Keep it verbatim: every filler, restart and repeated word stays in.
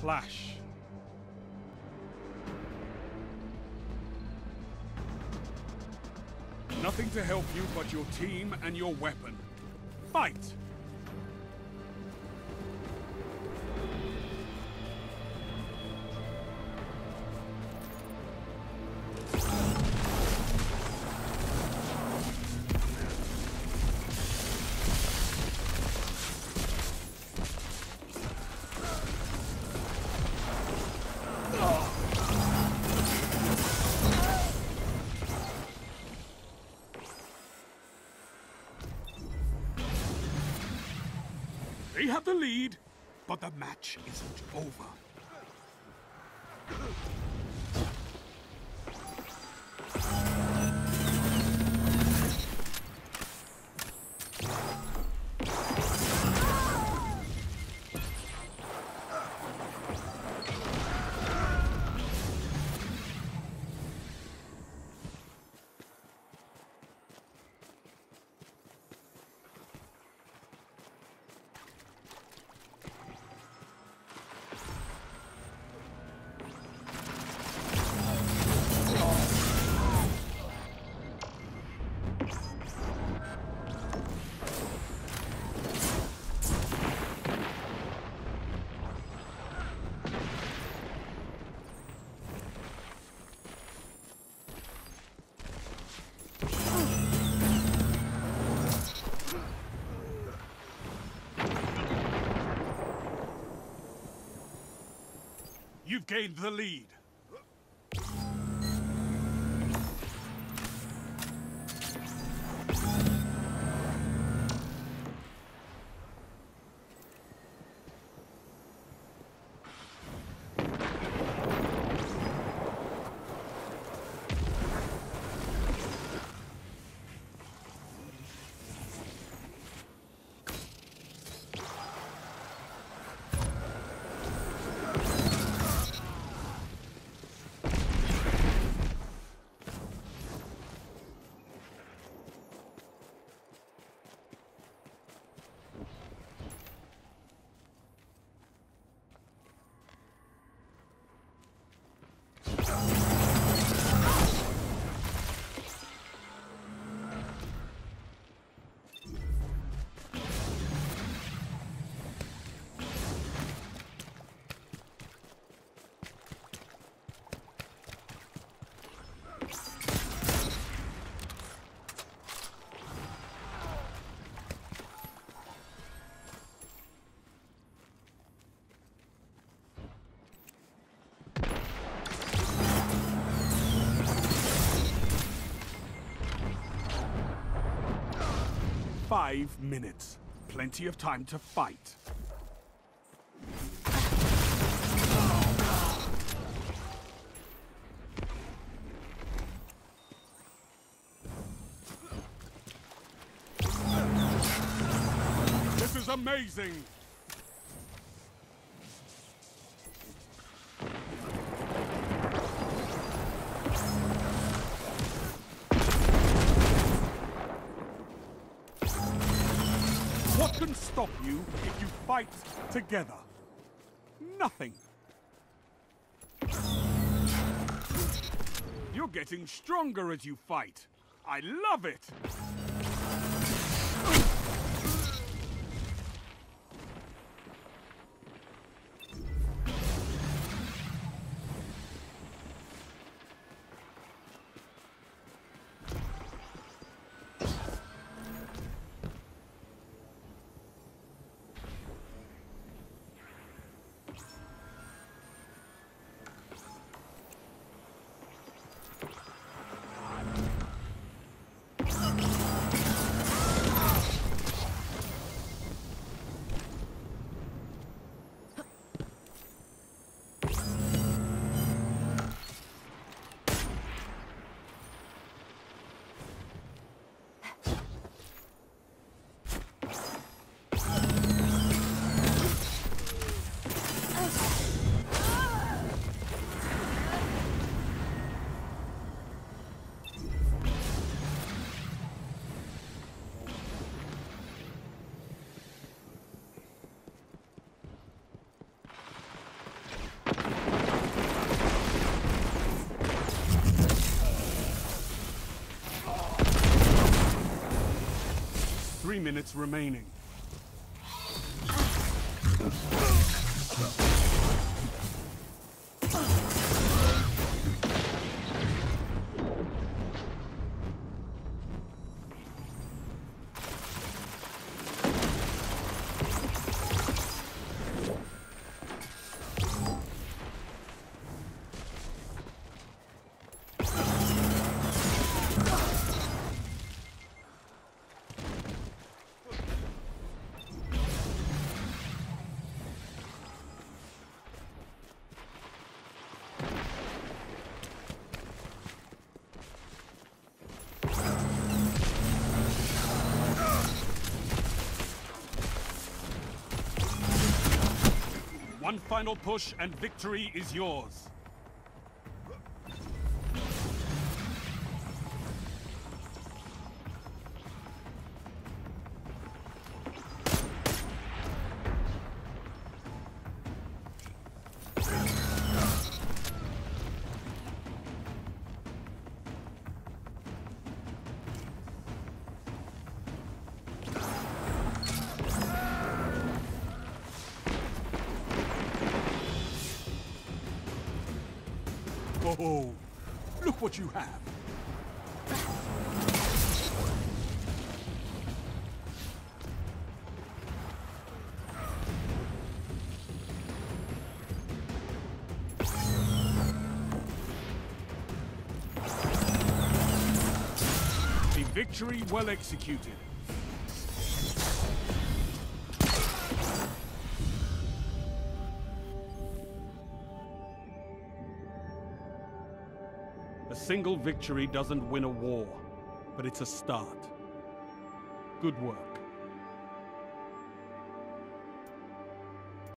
clash. Nothing to help you but your team and your weapon. Fight! They have the lead, but the match isn't over. You've gained the lead. Five minutes. Plenty of time to fight. This is amazing! What can stop you if you fight together? Nothing. You're getting stronger as you fight. I love it! Three minutes remaining. One final push and victory is yours. Oh, look what you have. A victory well executed. A single victory doesn't win a war, but it's a start. Good work.